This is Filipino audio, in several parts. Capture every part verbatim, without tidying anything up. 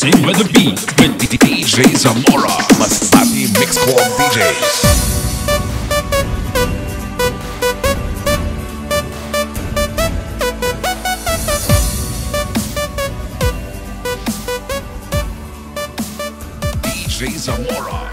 Mixing with the beat with D J Zamora, Masbate Mix Club D Js. D J Zamora.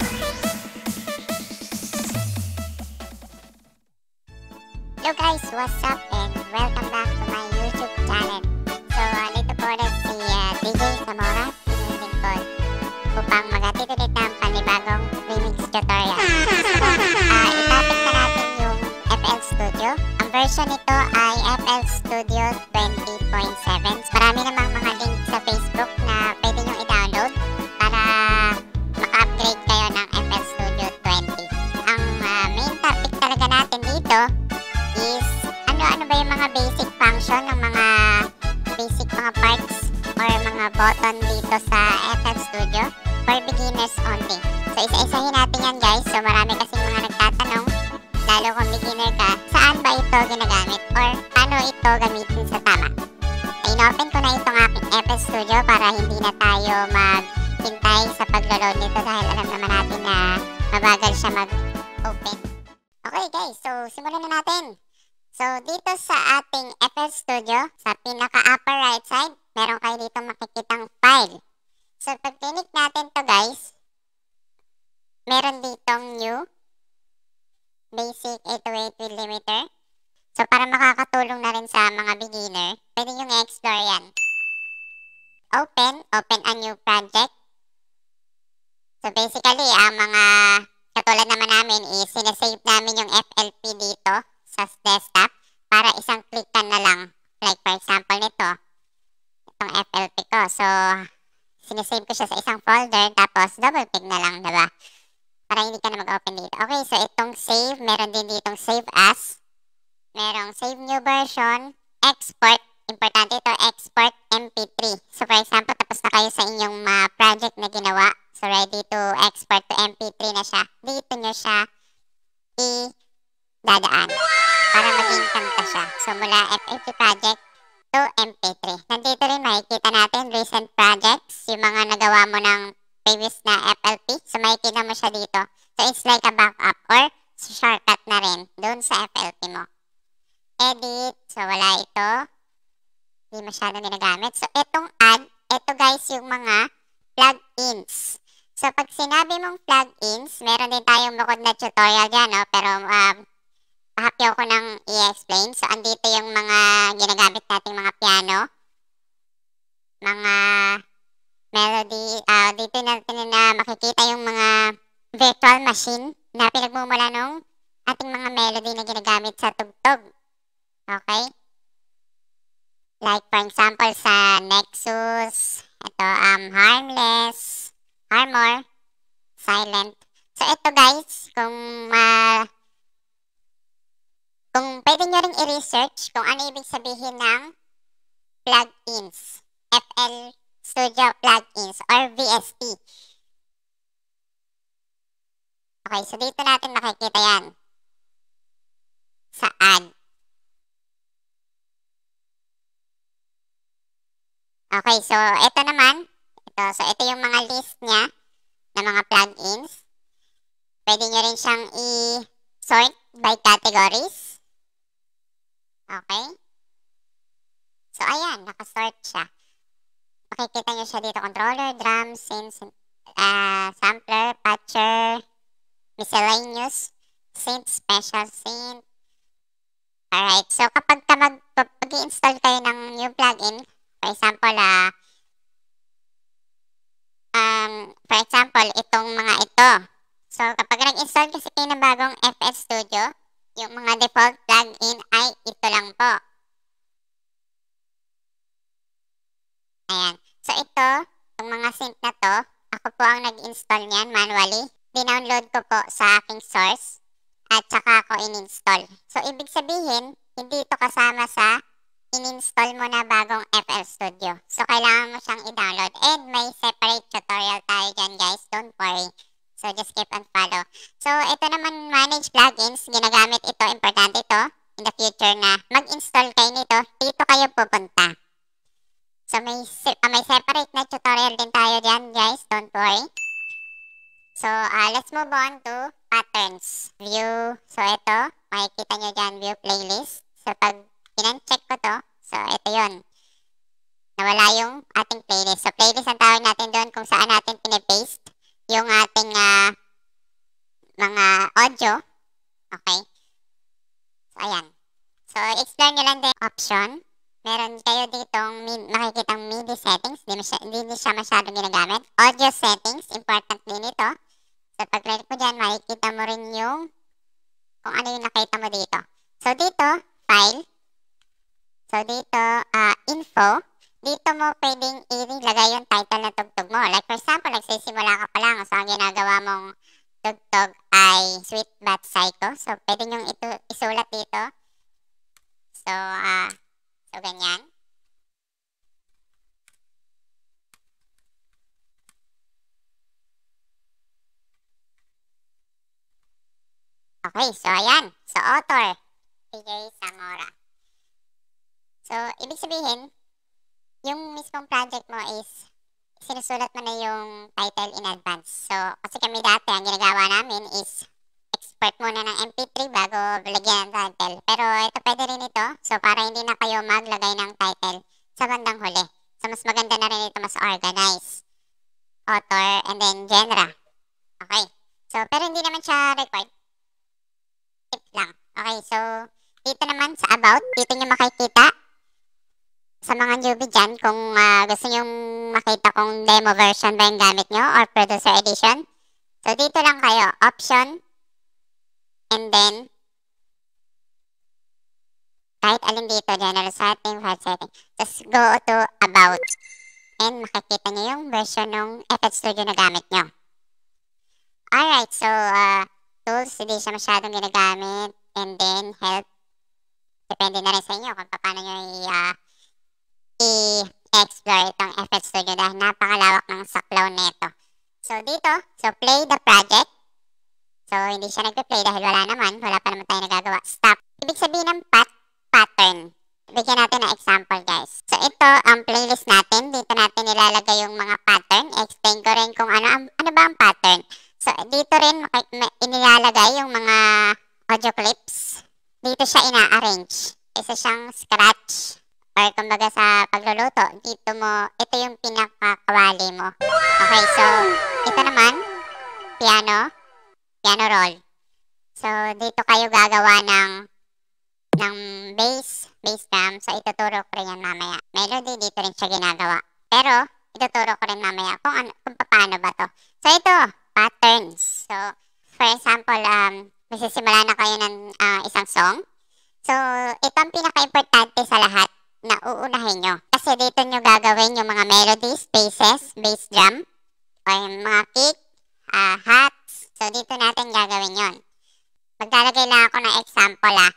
Hello guys, what's up and welcome back to my YouTube channel. So, uh, dito po ulit si uh, D J Zamora, inyong lingkod, upang mag-atid ulit ng panibagong remix tutorial. So, uh, itapik na natin yung F L Studio. Ang version nito ay F L Studio twenty point seven. Marami namang mga links sa Facebook na pwede nyo i-download para maka-upgrade kayo ng F L Studio twenty. Ang uh, main topic talaga natin dito is ano-ano ba yung mga basic function ng mga basic mga parts or mga button dito sa F L Studio for beginners only. So isa-isahin natin yan guys. So marami kasing mga nagtatanong, lalo kung beginner ka, saan ba ito ginagamit or paano ito gamitin sa tama. So in-open ko na itong aking F L Studio para hindi na tayo maghintay sa paglo-load nito dahil alam naman natin na mabagal siya mag-open. Okay guys, so simulan na natin. So dito sa ating F L Studio, sa pinaka-upper right side, meron kayo dito makikitang file. So pag click natin to guys, meron ditong new, basic eight oh eight with limiter. So para makakatulong na rin sa mga beginner, pwede nyo i-explore yan. Open, open a new project. So basically, ang mga katulad naman namin is sinasave namin yung F L P dito sa desktop para isang clickan na lang. Like for example nito, itong F L P ko. So, sinasave ko siya sa isang folder tapos double click na lang, diba? Para hindi ka na mag-open dito. Okay, so itong save, meron din ditong save as. Merong save new version, export. Importante ito, export M P three. So for example, tapos na kayo sa inyong uh, project na ginawa. So ready to export to M P three na siya. Dito nyo siya i-dadaan para maging kanta siya. So mula F L P project to M P three. Nandito rin makikita natin recent projects, yung mga nagawa mo ng previous na F L P. So makikita mo siya dito. So it's like a backup or shortcut na rin dun sa F L P mo. Edit. So wala ito. Hindi masyadong ginagamit. So itong add, ito guys yung mga plugins. So, pag sinabi mong plugins, meron din tayong bukod na tutorial dyan, no? Pero, um, hapyaw ko nang i-explain. So, andito yung mga ginagamit nating mga piano, mga melody. Uh, dito natin na makikita yung mga virtual machine na pinagmumula nung ating mga melody na ginagamit sa tugtog. Okay? Like, for example, sa Nexus, ito, um, Harmless, Armor, Silent. So, ito guys, kung uh, kung pwede nyo rin i-research kung ano ibig sabihin ng plugins. F L Studio plugins or V S T. Okay, so dito natin makikita yan. Sa add. Okay, so ito naman. Ito, so ito yung mga list niya na mga plugins. Pwede nyo rin siyang i-sort by categories. Okay. So ayan, nakasort siya. Makikita nyo siya dito. Controller, drum, synth, uh, sampler, patcher, miscellaneous, synth, special synth. Alright, so kapag mag-install kayo ng new plugin, for example, ah, uh, Um, for example, itong mga ito. So, kapag nag-install kasi kayo ng bagong F L Studio, yung mga default plugin ay ito lang po. Ayan. So, ito, yung mga synth na to, ako po ang nag-install niyan manually. Dinownload ko po sa aking source at saka ako in-install. So, ibig sabihin, hindi ito kasama sa in-install mo na bagong F L Studio. So, kailangan mo siyang i-download. And may separate tutorial tayo dyan, guys. Don't worry. So, just keep and follow. So, ito naman, manage plugins. Ginagamit ito. Importante ito in the future na mag-install kayo nito. Dito kayo pupunta. So, may, uh, may separate na tutorial din tayo tayo dyan, guys. Don't worry. So, uh, let's move on to patterns. View. So, ito. Makikita nyo dyan, view playlist. So, pag in-check ko to, so, ito yon. Nawala yung ating playlist. So, playlist ang tawag natin doon kung saan natin pinipaste yung ating uh, mga audio. Okay. So, ayan. So, explore nyo lang din option. Meron kayo ditong makikitang MIDI settings. Hindi, masy hindi siya masyadong ginagamit. Audio settings. Important din ito. So, pag click mo dyan, makikita mo rin yung kung ano yung nakita mo dito. So, dito, file. So, dito, uh, info. Dito mo pwedeng ilagay yung title na tugtog mo. Like, for example, nagsisimula ka pa lang. So, ang ginagawa mong tugtog ay Sweet But Psycho. So, pwede nyong ito, isulat dito. So, ah, uh, so, ganyan. Okay, so, ayan. So, author, D J Zamora. So, ibig sabihin, yung mismong project mo is sinusulat mo na yung title in advance. So, kasi kami dati, ang ginagawa namin is export muna ng M P three bago lagyan ng title. Pero ito pwede rin ito. So, para hindi na kayo maglagay ng title sa bandang huli. So, mas maganda na rin ito, mas organized. Author, and then genre. Okay. So, pero hindi naman siya required. Tip lang. Okay, so, dito naman sa about, dito nyo makikita sa mga newbie dyan, kung uh, gusto nyo makita kung demo version ba yung gamit nyo or producer edition. So, dito lang kayo, option, and then, kahit alin dito, general setting, file setting. Just go to about, and makikita nyo yung version ng F L Studio na gamit nyo. Alright, so, uh, tools, hindi siya masyadong ginagamit, and then, help. Depende na rin sa inyo kung paano nyo i- uh, i-explore itong F L Studio dahil napakalawak ng saklaw nito. So, dito, so play the project. So, hindi siya nagpe-play dahil wala naman. Wala pa naman tayo nagagawa. Stop. Ibig sabihin ng pat pattern. Bigyan natin ng example, guys. So, ito ang playlist natin. Dito natin nilalagay yung mga pattern. Explain ko rin kung ano, ano ba ang pattern. So, dito rin inilalagay yung mga audio clips. Dito siya ina-arrange. Isa siyang scratch. Or kumbaga sa pagluluto, dito mo, ito yung pinakakawali mo. Okay, so, ito naman, piano, piano roll. So, dito kayo gagawa ng, ng bass, bass drum. So, ituturo ko rin yan mamaya. Melody, dito rin siya ginagawa. Pero, ituturo ko rin mamaya kung, ano, kung paano ba to. So, ito, patterns. So, for example, um, magsisimula na kayo ng uh, isang song. So, ito ang pinaka-importante sa lahat na uunahin nyo. Kasi dito nyo gagawin yung mga melodies, basses, bass drum, o yung mga kick, uh, hats. So, dito natin gagawin yon. Maglalagay lang ako ng example ah.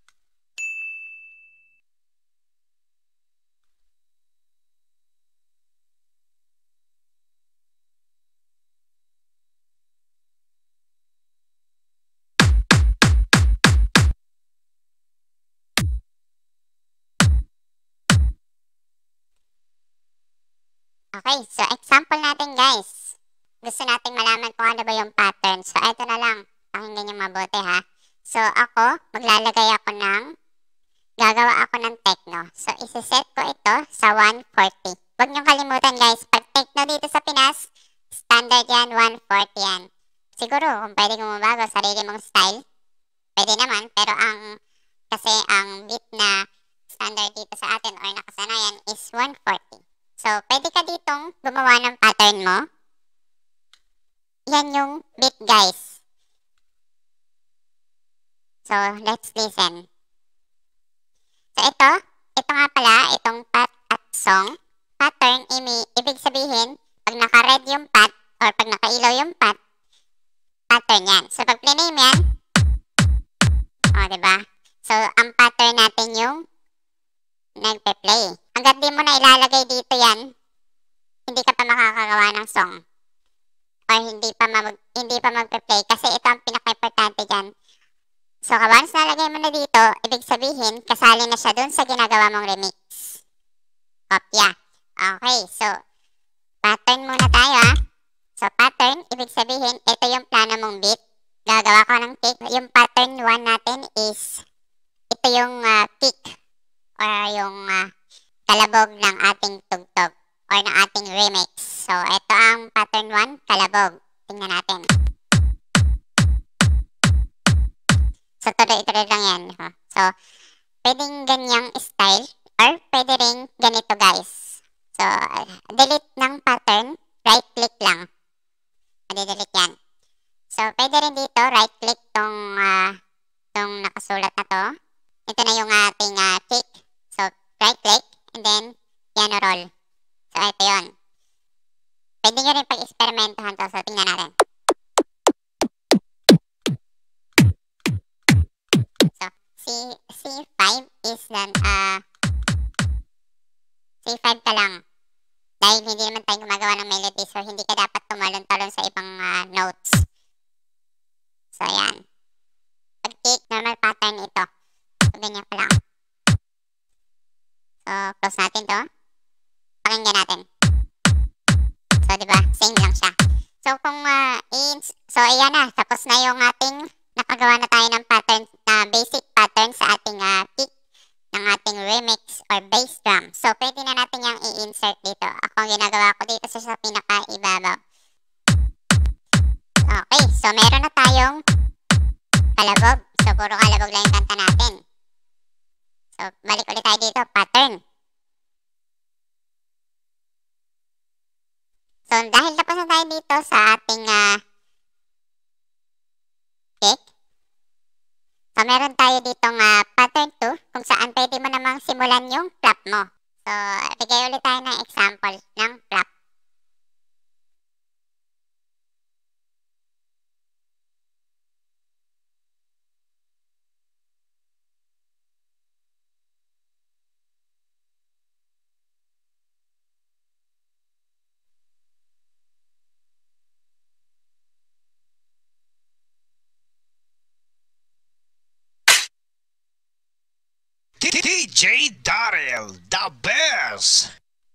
Okay, so example natin, guys. Gusto nating malaman kung ano ba yung pattern. So, ito na lang. Pakinggan nyo mabuti ha. So, ako, maglalagay ako ng, gagawa ako ng techno. So, isiset ko ito sa one forty. Huwag nyo kalimutan, guys. Pag techno dito sa Pinas, standard yan, one forty yan. Siguro, kung pwede gumabago, sarili mong style, pwede naman. Pero ang, kasi ang beat na standard dito sa atin or nakasanayan is one forty. So, pwede ka ditong gumawa ng pattern mo. Yan yung beat, guys. So, let's listen. So, ito. Ito nga pala, itong pat at song. Pattern, imi, ibig sabihin, pag naka-red yung pat, or pag naka-ilaw yung pat, pattern yan. So, pag pliname yan, o, diba? So, ang pattern natin yung nagpe-play. Hanggat di mo na ilalagay dito yan, hindi ka pa makakagawa ng song. Or hindi pa, mag, hindi pa magpe-play kasi ito ang pinaka-importante dyan. So, once nalagay mo na dito, ibig sabihin, kasali na siya dun sa ginagawa mong remix. Kopya. Okay, so, pattern muna tayo ha. So pattern, ibig sabihin, ito yung plano mong beat. Gagawa ko ng kick. Yung pattern one natin is, ito yung uh, kick or yung uh, kalabog ng ating tugtog or ng ating remix. So ito ang pattern one, kalabog. Tingnan natin. So tuloy-tuloy lang yan. So pwedeng ganyang style or pwede rin ganito guys. So delete ng pattern, right click lang. Madidelete yan. So pwede rin dito, right click tong, uh, tong nakasulat na to. Ito na yung ating uh, kick. So right click and then piano roll. So ito yun. Pwede nyo rin pag-experimentohan to. So tingnan natin. So C, C5 is then uh, C five ka lang. Dahil hindi naman tayo gumagawa ng melody, so hindi ka dapat tumalon-talon sa ibang uh, notes. So ayan. Pag-kick, normal pattern ito. So ganyan ka lang. So close natin to. Pakinggan natin. So diba, same lang siya. So kung uh, in, so ayan na, tapos na yung ating nakagawa na tayo ng pattern, na uh, basic pattern sa ating uh, kick ng ating remix or bass drum. So pwede na natin yung i-insert dito. Ako ang ginagawa ko dito sa, sa pinaka-ibabaw. Okay, so meron na tayong kalabog. So puro kalabog lang yung kanta natin. So balik ulit tayo dito, pattern. So dahil tapos na tayo dito sa ating uh, kick. So, meron tayo ditong uh, pattern two kung saan pwede mo namang simulan yung clap mo. So, bigay ulit tayo ng example ng clap. D J Daryl, the best!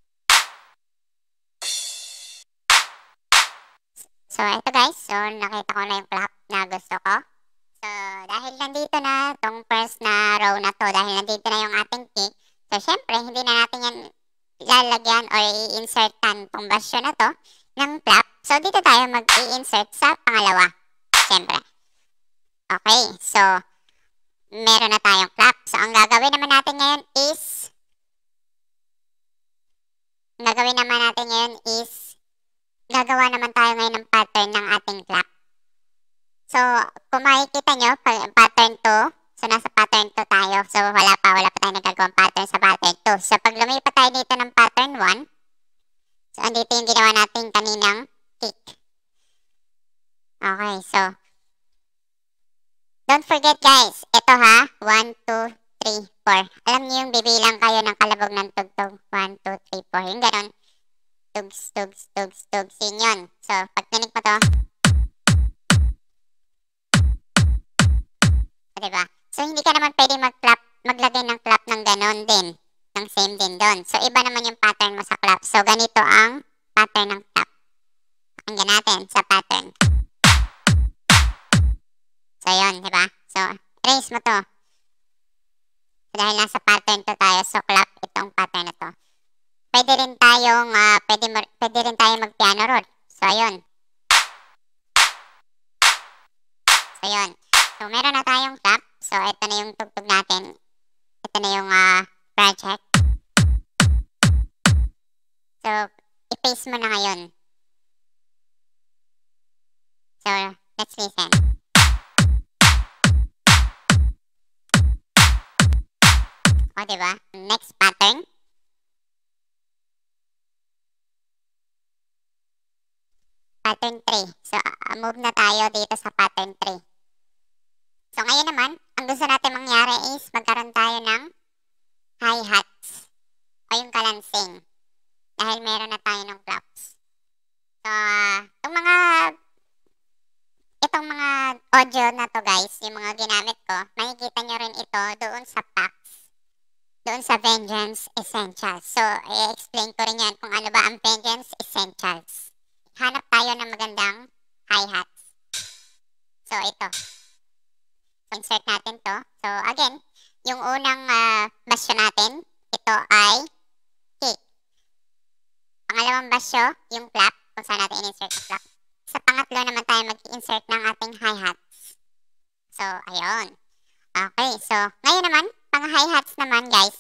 So, ito guys. So, nakita ko na yung clap na gusto ko. So, dahil nandito na tong first na row na to, dahil nandito na yung ating kick, so, syempre, hindi na natin yan lalagyan or i-insertan tong version na to ng clap. So, dito tayo mag-i-insert sa pangalawa. Syempre. Okay. So, meron na tayong clap. So, ang gagawin naman natin ngayon is, ang gagawin naman natin ngayon is, gagawa naman tayo ngayon ng pattern ng ating clap. So, kung makikita nyo, pattern two, so nasa pattern two tayo. So, wala pa, wala pa tayo nagagawang pattern sa pattern two. So, pag lumipat tayo dito ng pattern one, so, andito yung ginawa natin kaninang kick. Okay, so, don't forget guys, ito ha, one, two, three, four. Alam niyo yung bibilang kayo ng kalabog ng tugtog. one, two, three, four. Yung ganon. Tugs, tugs, tugs, tugs. Yun yun. So, pag tinig mo to. So, diba? So, hindi ka naman pwede mag-clap, maglagay ng clap ng ganon din. Ng same din doon. So, iba naman yung pattern mo sa clap. So, ganito ang pattern ng clap. Pakinggan natin sa pattern. So, yun, diba? So, erase mo to. So, dahil nasa pattern to tayo, so clap itong pattern na to. Pwede rin tayong, uh, pwede, pwede rin tayong mag-piano roll. So, ayun. So, ayun. So, meron na tayong clap. So, ito na yung tugtog natin. Ito na yung uh, project. So, i-paste mo na ngayon. So, let's listen. O, diba? Next pattern. Pattern three. So, uh, move na tayo dito sa pattern three. So, ngayon naman, ang gusto natin mangyari is magkaroon tayo ng hi-hats o yung kalansing. Dahil meron na tayo ng claps. So, uh, itong mga itong mga audio na to guys, yung mga ginamit ko, makikita nyo rin ito doon sa packs doon sa Vengeance Essentials. So, i-explain ko rin yan kung ano ba ang Vengeance Essentials. Hanap tayo ng magandang hi-hats. So, ito. So, insert natin to. So, again, yung unang uh, basyo natin, ito ay kick. Pangalawang basyo, yung clap, kung saan natin in-insert yung clap. Sa pangatlo naman tayo mag-insert ng ating hi-hats. So, ayun. Okay, so, ngayon naman, pang hi-hats naman, guys.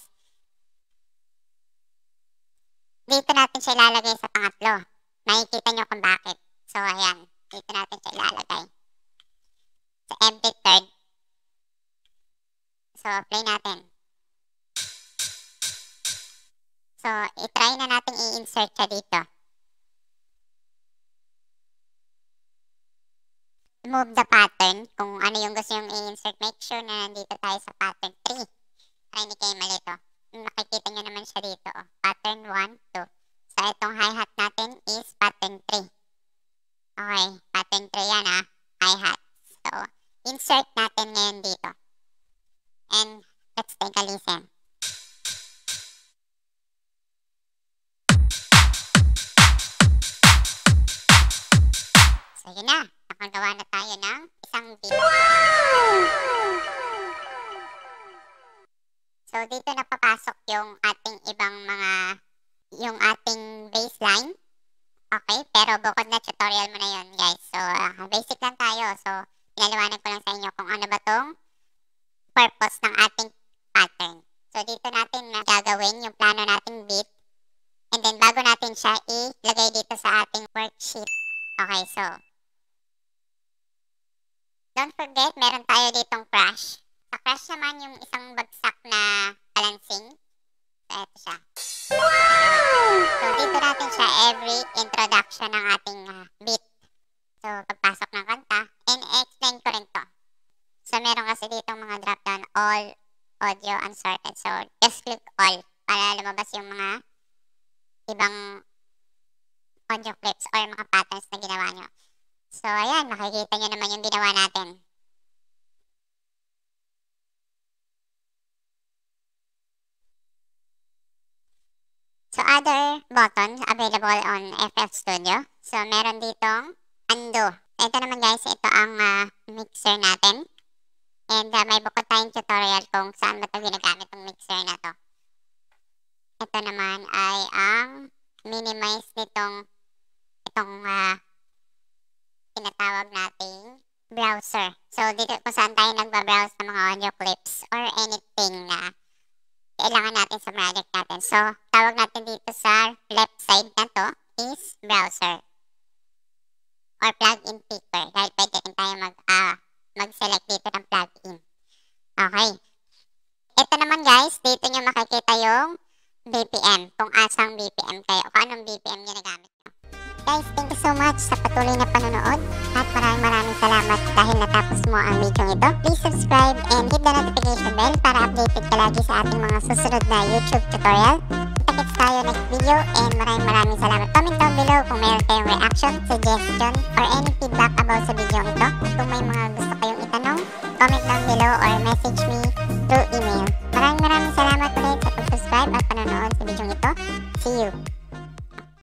Dito natin siya ilalagay sa pangatlo. Nakikita nyo kung bakit. So, ayan. Dito natin siya ilalagay. Sa empty third. So, play natin. So, itry na natin i-insert siya dito. Move the pattern. Kung ano yung gusto yung i-insert, make sure na nandito tayo sa pattern three. Para hindi kayo malito. Makikita nyo naman siya dito. Oh. Pattern one, two. So, itong hi-hat natin is pattern three. Okay, pattern three yan ha. Hi-hat. So, insert natin ngayon dito. And, let's take a listen. So, yun na. Nakagawa na tayo ng isang beat. Wow! So, dito na papasok yung ating ibang mga, yung ating baseline. Okay, pero bukod na tutorial mo na yun, guys. So, uh, basic lang tayo. So, pinaliwanag ko lang sa inyo kung ano ba tong purpose ng ating pattern. So, dito natin na gagawin yung plano nating beat. And then, bago natin siya ilagay dito sa ating worksheet. Okay, so, don't forget, meron tayo ditong crash. Sa crash naman yung isang bagsak na balancing. So, ito siya. Wow! So, dito natin siya every introduction ng ating uh, beat. So, pagpasok ng kanta, and explain ko rin to. So, meron kasi ditong mga drop-down, all, audio, unsorted. So, just click all para lumabas yung mga ibang audio clips or mga patterns na ginawa nyo. So, ayan, makikita nyo naman yung ginawa natin. So, other buttons available on F L Studio. So, meron ditong undo. Ito naman guys, ito ang uh, mixer natin. And uh, may bukod tayong tutorial kung saan ba ito ginagamit yung mixer na to. Ito naman ay ang minimize nitong itong uh, tinatawag nating browser. So, dito kung saan tayo nagbabrowse ng mga audio clips or anything na kailangan natin sa project natin. So, tawag natin dito sa left side na to is browser or plug-in picker dahil pwede rin tayo mag, uh, mag-select dito ng plug-in. Okay. Ito naman guys, dito nyo makikita yung B P M, kung asang B P M kayo, kung anong B P M ginagamit nyo. Guys, thank you so much sa patuloy na panonood at maraming maraming salamat dahil natapos mo ang video ito. Please subscribe and hit the notification bell para updated ka lagi sa ating mga susunod na YouTube tutorial. Kita-kits tayo next video and maraming maraming salamat. Comment down below kung mayroon kayong reaction, suggestion, or any feedback about sa video ito. Kung may mga gusto kayong itanong, comment down below or message me through email. Maraming maraming salamat ulit sa pag-subscribe at panonood sa video ito. See you!